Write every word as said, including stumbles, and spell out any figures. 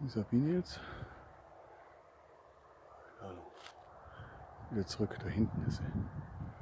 Die Sabine jetzt. Keine Ahnung. Wieder zurück, da hinten ist sie.